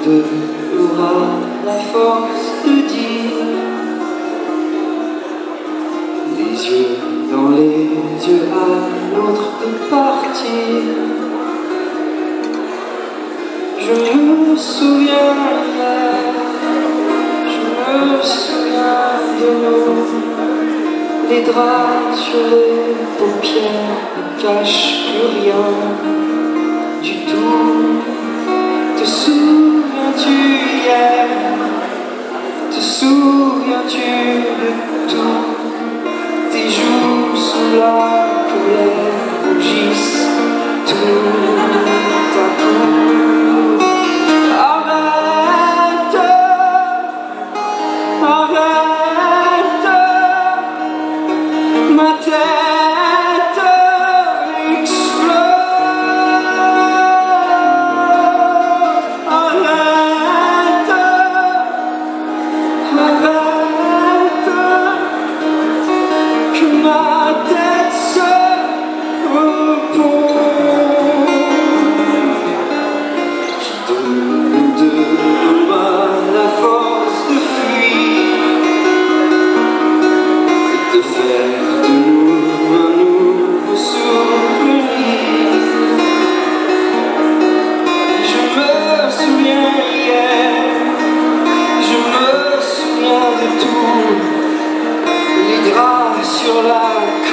deux aura la force de dire, les yeux dans les yeux à l'autre de partir. Je me souviens de nous, les draps sur les paupières ne cachent plus rien du tout. Te souviens-tu hier? Te souviens-tu de tout? Tes joues sous la colère rougissent tout à coup. Arrête, arrête, ma tête explose. Arrête, arrête, que ma tête se repose. De nous deux aura la force de fuir, de faire de nous un nouveau souvenir. Je me souviens hier, je me souviens de tout, les draps sur la